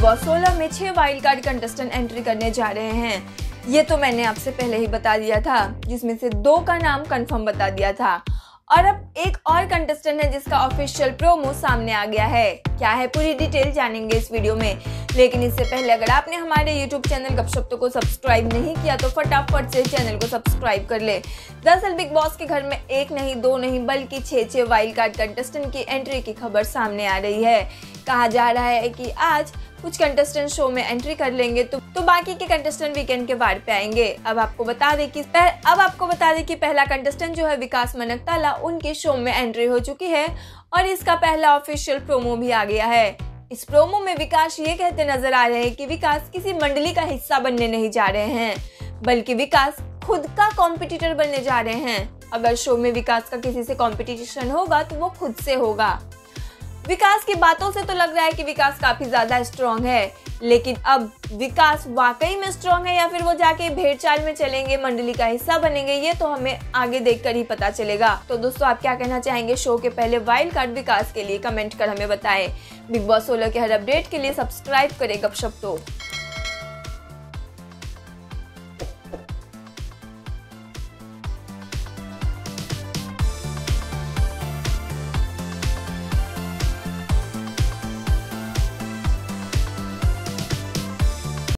Boss 16 में 6 wild card contestant entry करने जा रहे हैं। ये तो मैंने आपसे पहले ही बता दिया था, जिसमें से 2 का नाम कंफर्म बता दिया था। और अब एक और कंटेस्टेंट है जिसका ऑफिशियल प्रोमो सामने आ गया है। क्या है पूरी डिटेल जानेंगे इस वीडियो में, लेकिन इससे पहले अगर आपने हमारे YouTube चैनल गपशप तो को सब्सक्राइब नहीं किया तो फटाफट से चैनल को सब्सक्राइब कर ले। दरअसल बिग बॉस के घर में 1 नहीं 2 नहीं बल्कि 6 वाइल्ड कार्ड कंटेस्टेंट की एंट्री की खबर सामने आ रही है। कहा जा रहा है कि आज कुछ कंटेस्टेंट शो में एंट्री कर लेंगे तो बाकी के कंटेस्टेंट वीकेंड के वार पे आएंगे। अब आपको बता दें कि पहला कंटेस्टेंट जो है विकास मनकताला, उनके शो में एंट्री हो चुकी है और इसका पहला ऑफिशियल प्रोमो भी आ गया है। इस प्रोमो में विकास ये कहते नजर आ रहे हैं कि विकास किसी मंडली का हिस्सा बनने नहीं जा रहे हैं, बल्कि विकास खुद का कॉम्पिटिटर बनने जा रहे हैं। अगर शो में विकास का किसी से कॉम्पिटिशन होगा तो वो खुद से होगा। विकास की बातों से तो लग रहा है कि विकास काफी ज्यादा स्ट्रॉन्ग है, लेकिन अब विकास वाकई में स्ट्रॉन्ग है या फिर वो जाके भेड़ चाल में चलेंगे, मंडली का हिस्सा बनेंगे, ये तो हमें आगे देखकर ही पता चलेगा। तो दोस्तों, आप क्या कहना चाहेंगे शो के पहले वाइल्ड कार्ड विकास के लिए? कमेंट कर हमें बताएं। बिग बॉस 16 के हर अपडेट के लिए सब्सक्राइब करें गपशप तो।